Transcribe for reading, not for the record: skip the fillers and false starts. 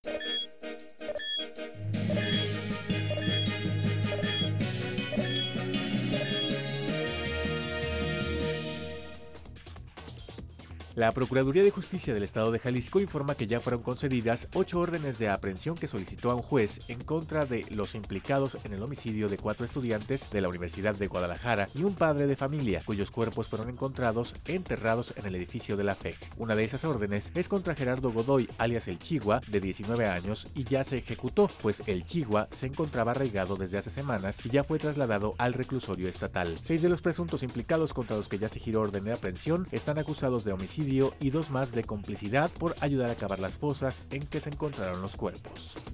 La Procuraduría de Justicia del Estado de Jalisco informa que ya fueron concedidas 8 órdenes de aprehensión que solicitó a un juez en contra de los implicados en el homicidio de 4 estudiantes de la Universidad de Guadalajara y un padre de familia, cuyos cuerpos fueron encontrados enterrados en el edificio de la FEC. Una de esas órdenes es contra Gerardo Godoy, alias El Chigua, de 19 años, y ya se ejecutó, pues El Chigua se encontraba arraigado desde hace semanas y ya fue trasladado al reclusorio estatal. 6 de los presuntos implicados contra los que ya se giró orden de aprehensión están acusados de homicidio y 2 más de complicidad por ayudar a cavar las fosas en que se encontraron los cuerpos.